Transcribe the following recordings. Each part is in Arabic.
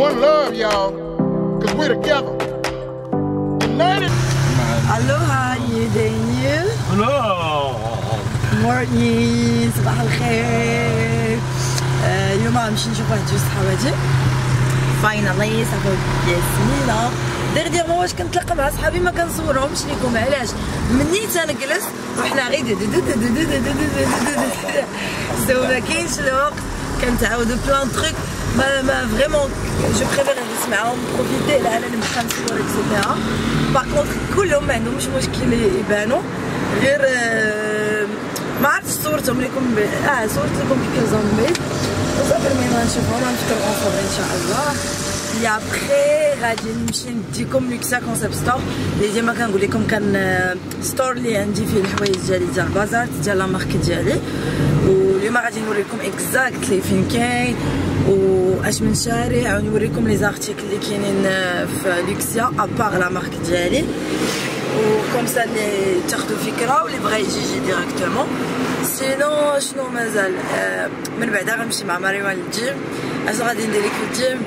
One love, y'all, because we're together. United. Aloha, Yedeniu. Hello. Morning, صباح الخير. اليوم غنمشي نشوف واحد جوج صحاباتي. فاينالي صافي ياسمينة. ديغديغمون واش كنتلاقى مع صحابي ما كنصورهمش ليكم علاش؟ مني تنجلس وحنا غير سو ما كاينش الوقت كنتعاودو بلان تروك ما فريمون جو بريفير نجلس معاهم بروفيتي على نبقى نصور اكسيتيرا. باغ كونطخ كلهم ما عندهمش مشكل يبانو غير ما عرفتش صورتهم لكم صورت لكم كيكون بيت وصافي المهم غنشوفهم غنفطروا اونصومبل ان شاء الله. Et après غادي نمشي نديكم لوكسا كونسيبت ستور اللي ديما كنقول لكم كان ستور اللي عندي فيه الحوايج ديالي ديال البازار ديال لا مارك ديالي. واليوم غادي نوريكم اكزاكتلي فين كاين واش من شارع ونوريكم لي زارتيكل اللي كاينين في لوكسيا ابار لا مارك ديالي وكم سا اللي تاخذوا فكره واللي بغا يجي ديريكتومون. سينو شنو مازال من بعدا غنمشي مع مريم للجيم. اش غادي ندير لك في الجيم؟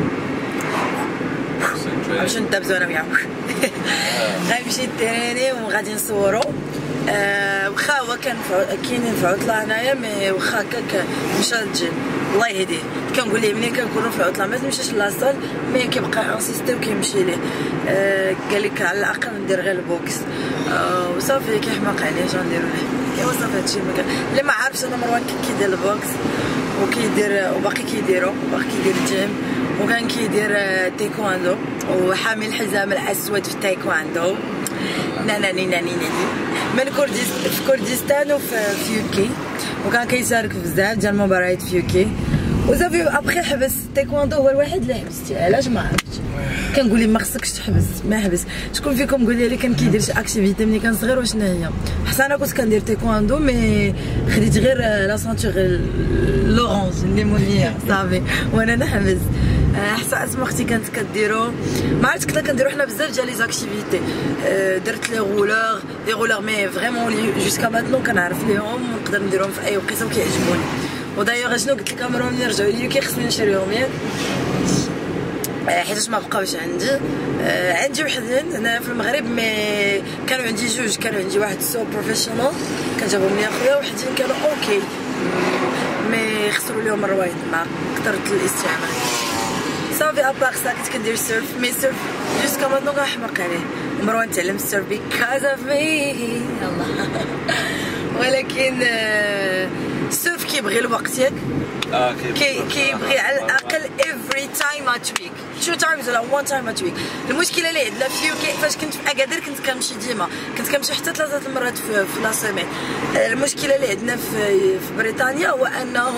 غنمشيو ندابزو انا وياه غنمشي نتريني وغادي نصورو. واخا هو كان كاينين في عطله هنايا مي واخا هكاك مشى للجيم الله يهديه. كنقول ليه ملي كنكونوا في عطله ما تمشيش لاصال مي كيبقى انسيستي وكيمشي ليه. قال لك على الاقل ندير غير البوكس وصافي كيحماق عليه اش غنديرو ليه. ايوا صافي هادشي اللي ما عارفش انا مروان كيدير البوكس وكيدير وباقي كيديرو باقي كيدير الجيم وكان كيدير تايكواندو وحامل الحزام الاسود في التايكواندو. ناني من كردستان وفي يوكي وكان كيشارك في بزاف ديال المباريات في يوكي وصافي ابخي حبس. التايكواندو هو الوحيد اللي حبست علاش ما عرفتش. كنقول ليه ما خصكش تحبس ما حبس. شكون فيكم قول لي كان كيدير شي اكتيفيتي ملي كان صغير وشنو هي؟ حتى انا كنت كندير تايكواندو مي خديت غير لا سانتور لورانج الليمونيه صافي وانا نحبس. حتى اسماء اختي كانت كديرو ما عرفت كنا كنديرو حنا بزاف ديال لي زاكتيفيتي. درت لي رولور مي فريمون جوسكا ماتنو كنعرف ليهم ونقدر نديرهم في اي وقيته وكيعجبوني. ودايوغ شنو قلت لك مرة ملي رجعوا لي كيخصني نشريهم ياك حيتاش ما بقاوش عندي وحدين هنا في المغرب مي كانوا عندي جوج. كانوا عندي واحد سو بروفيسيونال كنجابهم لي خويا وحدين كانوا اوكي مي خسروا ليهم الروايد مع كثرة الاستعمال. صافي اباغ سا كنت كندير سيرف مي سيرف جوسكا ماتنو كنحماق عليه. مروان تعلم السيرف بيكاز اوف مي يلاه ولكن السيرف كيبغي الوقت ياك كيبغي على الاقل every time a week 2 times ولا 1 time a week. المشكله اللي عندنا في يوكي فاش كنت في اكادير كنت كنمشي ديما كنت كنمشي حتى 3 المرات في لا سيمين. المشكله اللي عندنا في بريطانيا هو انه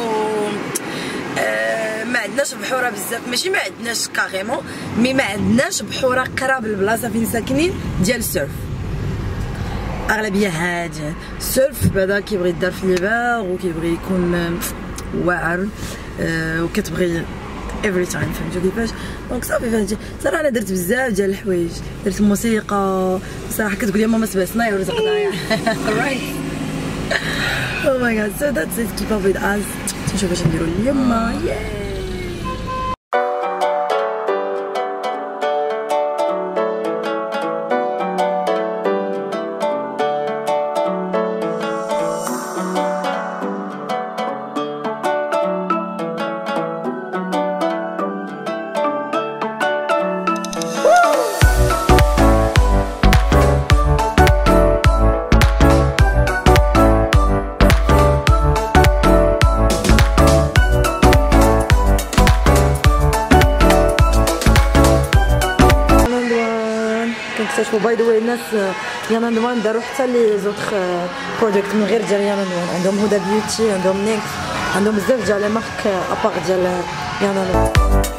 ما عندناش بحوره بزاف ماشي ما عندناش كاريمون مي ما عندناش بحوره قراب البلاصه فين ساكنين ديال السيرف. اغلبيه هاديه السيرف بعدا كيبغي يدار في البحر وكيبغي يكون واعر وكتبغي every time فهمتوا كيفاش. دونك صافي فهمتي صراحه انا درت بزاف ديال الحوايج. درت الموسيقى صراحه كتقول لي ماما سبعتنا ورزقنايا right. Oh my god, so that's it. Keep up with us. نشوف اش نديرو اليوم. كنكتشفوا باي ذا واي الناس يانا نوان داروا حتى لي زوطخ برودكت من غير ديال يانا نوان. عندهم هدى بيوتي عندهم نيكس عندهم بزاف ديال لي مارك ابار ديال يانا نوان.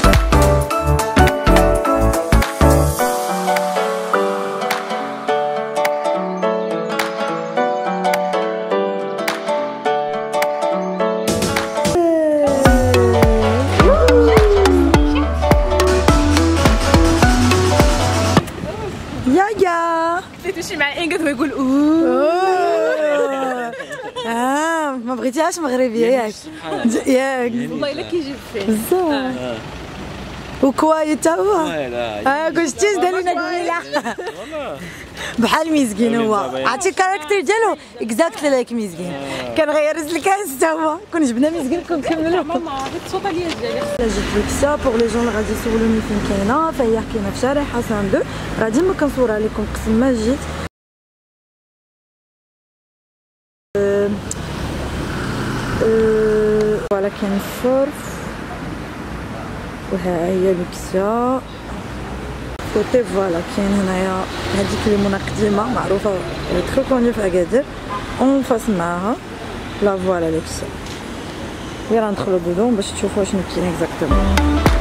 تمشي مع انقذ ويقول ما بغيتيهاش مغربيه ياك والله الا كيجيب فيه بزاف. وكوايت هو فوالا كنتيش دالينا قولي لا والله بحال ميزكين هو عرفتي الكاركتير ديالو اكزاكتلي لايك ميزكين كنغير الكاس حتى هو كون جبنا ميزكين كنكملو ماما الصوت ديالي جبت لكسا بوغ لي جون اللي غادي يسولوني فين كاينه فهي كاينه في شارع حسن 2 راه ديما كنصورها لكم قسم ما جيت فوالا كاين الصرف وها هي لكسا كوتي فوالا كاين هنايا هذيك الليمونه قديمه معروفه ترو كوني في اكادير اون فاس معاها لا فوالا لكسا غير ندخلو بدون باش تشوفوا شنو كاين اكزاكتومون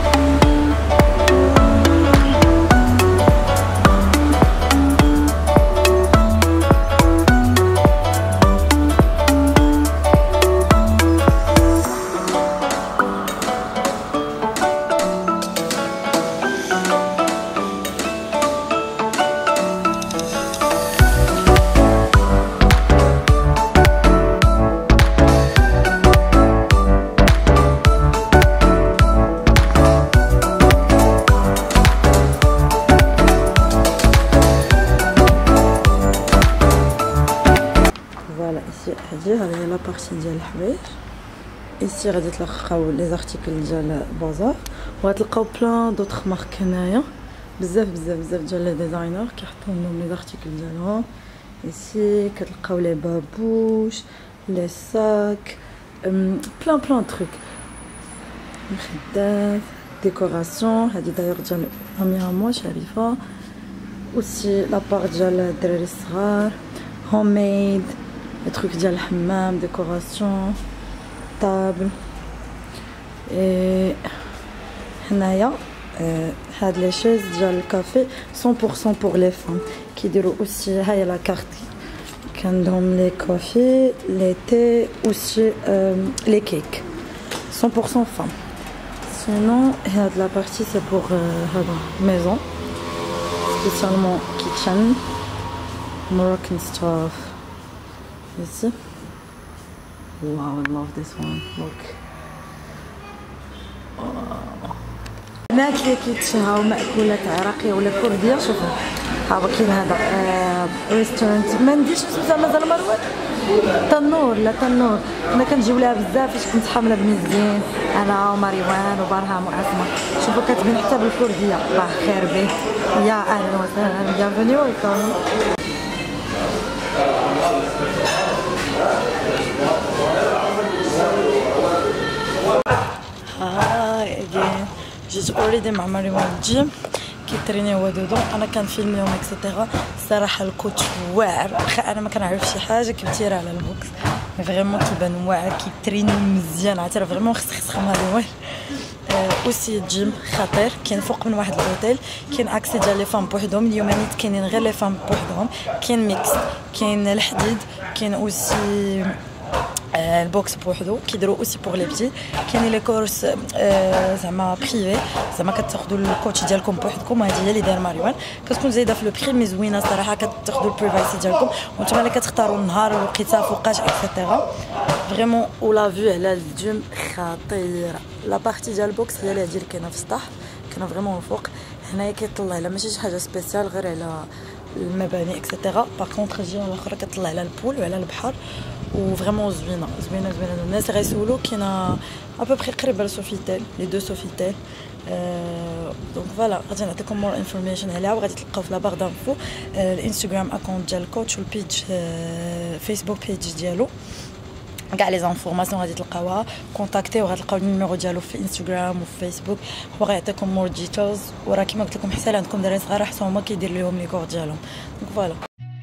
هادي هي لا بارتي ديال الحوايج ايسي غادي تلقاو لي زارتيكل ديال بازار وغتلقاو بلان دوطخ مارك هنايا بزاف ديال لي ديزاينر كيحطوا لهم لي زارتيكل ديالهم ايسي كتلقاو لي بابوش لي ساك بلان تروك مخدات ديكوراسيون هادي دايوغ ديال اميره موا شريفه اوسي لابار ديال الدراري الصغار هوم ميد التروك ديال الحمام ديكوراسيون طابل هنايا هاد لي شيز ديال الكافي 100% بور لي فام كيديروا اوسي هاهي لا كارت كندهم لي كافي لي تي اوسي لي كيك 100% فام سينون هاد لا بارتي سي بور هذا ميزون سبيسيالمون كيتشن Moroccan stuff. You see? Wow, I love this one. Look. الماكله كيتشهاو مأكولات عراقيه ولا كرديه شوفوا ها كاين هذا ريستورانت ما نديرش سميتها مازال مروان تنور لا تنور انا كنجيو لها بزاف فاش كنت حامله بمزيان انا ومريوان وبرهام واسماء شوفوا كتبين حتى بالكرديه الله خير به يا اهلا وسهلا بيانفوني ويلكم again جيت اوريدي مع مريوان الجيم كيتريني هو دودو انا كنفيلميهم اكسيتيرا الصراحه الكوتش واعر واخا انا ما كنعرفش شي حاجه كبتيره على البوكس مي فريمون كيبان واعر كيتريني مزيان عرفتي فريمون خص مريوان اوسي الجيم خطير كاين فوق من واحد الاوتيل كاين اكسي ديال لي فام بوحدهم اليومانيت كاينين غير لي فام بوحدهم كاين ميكس كاين الحديد كاين اوسي البوكس بوحدو كيديروا اوسي بوغ لي بتي كاينين لي كورس زعما بريفي زعما كتاخذوا الكوتش ديالكم بوحدكم هذه هي اللي داير مريوان كتكون زايده في لو بري مي زوينه صراحه كتاخذوا البريفايسي ديالكم وانتم اللي كتختاروا النهار والوقيته فوقاش اكسيتيرا فريمون ولا فيو على الجيم خطيره لا بارتي ديال البوكس هي اللي كاينه في السطح كاينه فريمون الفوق هنايا كيطلع على ماشي شي حاجه سبيسيال غير على المباني اكسيتيرا باغ كونطخ الجهه الاخرى كتطلع على البول وعلى البحر وفريمون زوينه الناس غيسولوا كاينه ابوبري قريبه لسوفيتيل لي دو سوفيتيل دونك فوالا غادي نعطيكم مور انفورميشن عليها وغادي تلقاو في لا بار دانفو الانستغرام اكونت ديال الكوتش والبيج فيسبوك بيج ديالو كاع لي زانفورماسيون غادي تلقاوها كونتاكتي وغتلقاو النيميرو ديالو في انستغرام وفي فيسبوك هو غيعطيكم مور ديتيلز وراه كيما قلت لكم حتى عندكم دراري صغار حتى هما كيدير لهم لي كور ديالهم دونك فوالا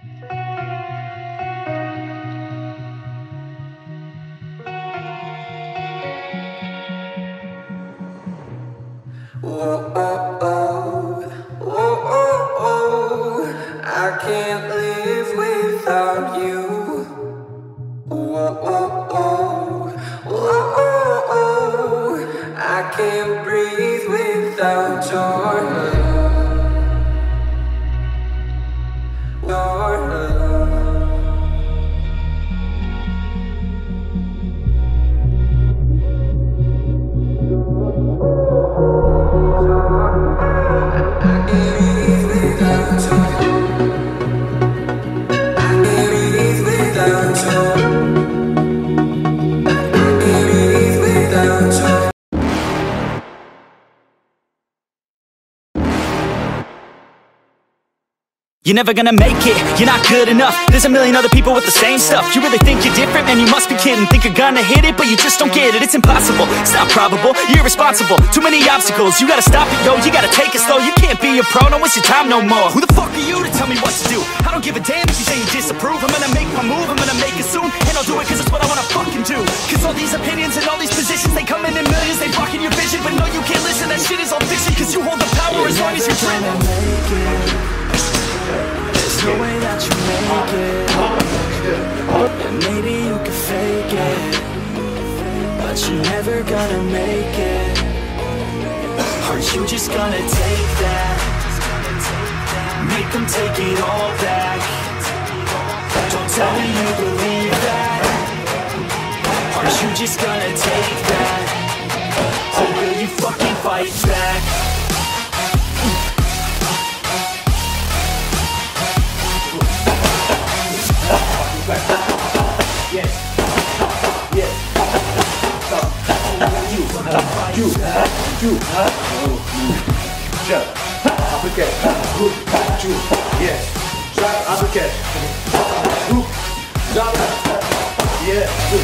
I can't live without you. I can't breathe without your love. You're never gonna make it, you're not good enough. There's a million other people with the same stuff. You really think you're different? Man, you must be kidding. Think you're gonna hit it, but you just don't get it. It's impossible, it's not probable, you're irresponsible. Too many obstacles, you gotta stop it, yo. You gotta take it slow, you can't be a pro. Don't waste your time no more. Who the fuck are you to tell me what to do? I don't give a damn if you say you disapprove. I'm gonna make my move, I'm gonna make it soon. And I'll do it cause it's what I wanna fucking do. Cause all these opinions and all these positions, they come in millions, they blocking your vision. But no, you can't listen, that shit is all fiction. Cause you hold the power as long as you're dreaming. There's no way that you make it. And maybe you can fake it, but you're never gonna make it. Aren't you just gonna take that? Make them take it all back. Don't tell me you believe that. Aren't you just gonna take that? Or will you fucking fight back? Shut uppercut, hook, you, yes. Shot, uppercut, hook, drop, yeah, good.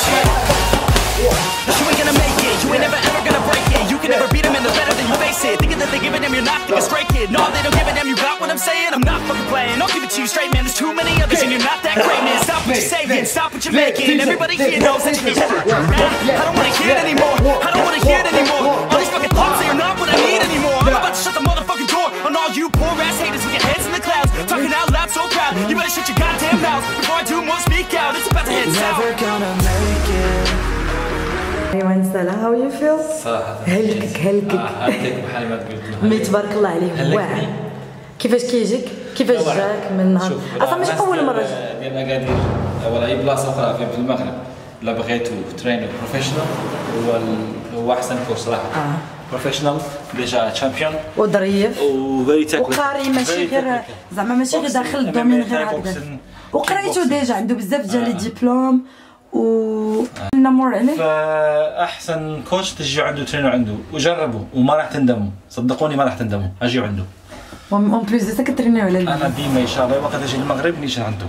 You ain't gonna make it, you ain't never ever gonna break it. You can never beat them and they're better than you face it. Thinking that they're giving them, you're not thinking straight, kid. No, they don't give a damn, you got what I'm saying? I'm not fucking playing, I'll give it to you straight, man. There's too many others and you're not that great, man. Stop what you're saying, stop what you're making. Everybody here knows that you're I don't wanna hear it anymore, I don't wanna hear it anymore. All these fucking thoughts, they are not what I need anymore. I'm about to shut the motherfucking door on all you poor ass haters with your heads in the clouds. Talking out loud so proud, you better shut your goddamn mouth before I do more speak out. It's about to head south. Never gonna make it. ايوان سلا هاو يو فيل؟ هلكك بحالي ما تقول مي تبارك الله عليه واعر. كيفاش كيجيك؟ كيفاش جاك من نهار؟ اصلا ماشي اول مره ديال اكادير ولا اي بلاصه اخرى في المغرب لا بغيتو ترينر بروفيشنال هو احسن كورس صراحه. بروفيشنال ديجا تشامبيون وظريف وفيري تكنيك وقاري ماشي غير زعما ماشي غير داخل الدومين غير هكذا. وقريتو ديجا عنده بزاف ديال لي ديبلوم و نمر عليه. فاحسن كوتش تجيو عنده ترينر عنده وجربوا وما راح تندموا، صدقوني ما راح تندموا، اجيو عنده. اون بليس دو سا كترينيو على انا ديما ان شاء الله وقت اجي المغرب نيجي عنده.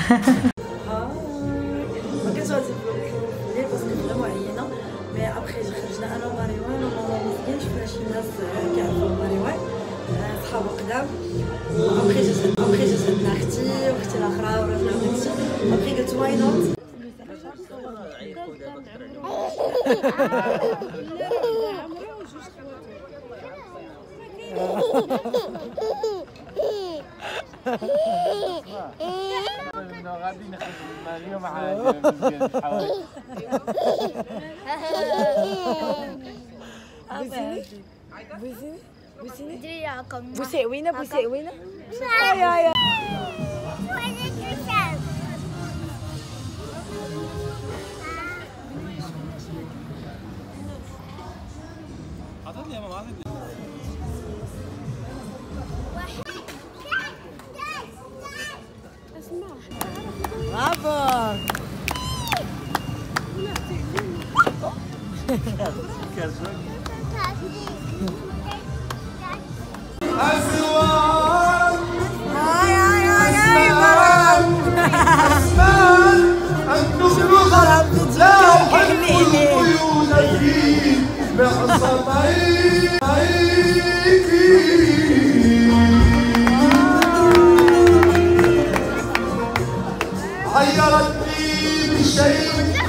ما كنتش غادي ليه باسكو فريمون عيينا مي ابخي خرجنا انا وماريوان وماما مسكين شفنا شي ناس كيعرفوا ماريوان صحابو قدام. ابخي جات عندنا اختي واختي الاخرى ورحنا وداكشي ابخي قلت واي نوت. غادي نخرج اليوم عاد بوسي وينه بوسي وينه برافو غيرتني بشيء